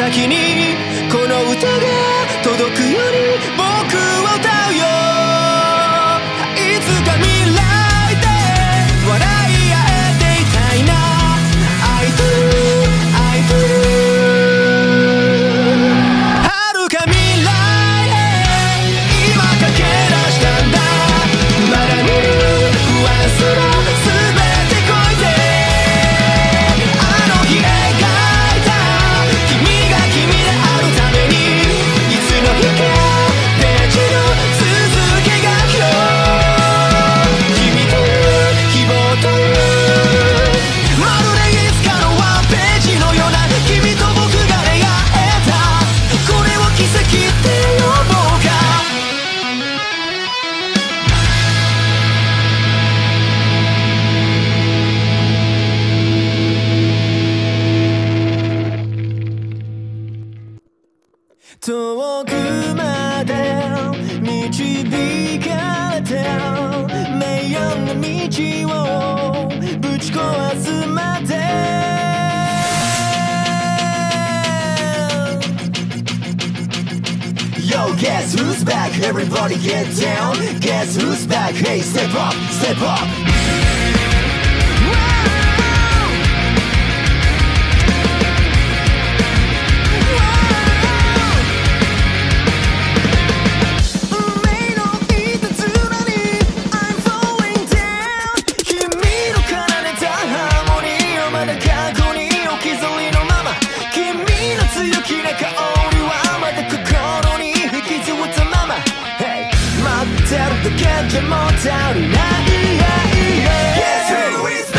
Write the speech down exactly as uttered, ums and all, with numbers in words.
先にこの歌が届くように僕は歌うよ。いつか未来で笑い合えていたいな。愛という愛という遥か未来へ今駆け出したんだ。まだ見ぬ不安すら全て越えてあの日描いた君が君であるためにいつの日かページの続きが今日君という希望というまるでいつかのワンページのような君と僕が出会えたこれを奇跡って呼ぼうか。遠くまで導かれて名誉な道をぶち壊すまで Yo, guess who's back? Everybody get down. Guess who's back? Hey, step up, step up. Guess who is